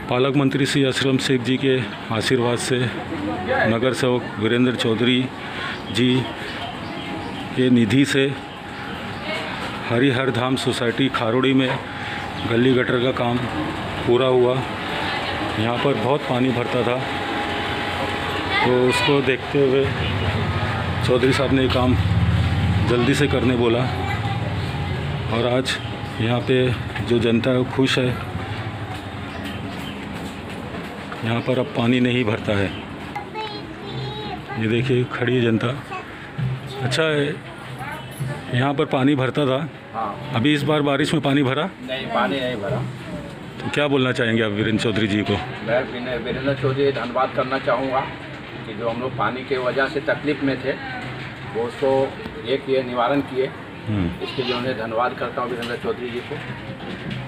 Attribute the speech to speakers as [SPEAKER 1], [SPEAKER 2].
[SPEAKER 1] पालक मंत्री श्री असलम शेख जी के आशीर्वाद से नगर सेवक वीरेंद्र चौधरी जी के निधि से हरिहर धाम सोसाइटी खारोड़ी में गली गटर का काम पूरा हुआ। यहाँ पर बहुत पानी भरता था, तो उसको देखते हुए चौधरी साहब ने काम जल्दी से करने बोला और आज यहाँ पे जो जनता है खुश है। यहाँ पर अब पानी नहीं भरता है। ये देखिए खड़ी है जनता। अच्छा है, यहाँ पर पानी भरता था।
[SPEAKER 2] हाँ।
[SPEAKER 1] अभी इस बार बारिश में पानी भरा?
[SPEAKER 2] नहीं, पानी नहीं भरा।
[SPEAKER 1] तो क्या बोलना चाहेंगे आप वीरेंद्र चौधरी जी को?
[SPEAKER 2] मैं वीरेंद्र चौधरी धन्यवाद करना चाहूँगा कि जो हम लोग पानी के वजह से तकलीफ़ में थे वो उसको ये किए, निवारण किए। इसके लिए उन्हें धन्यवाद करता हूँ वीरेंद्र चौधरी जी को।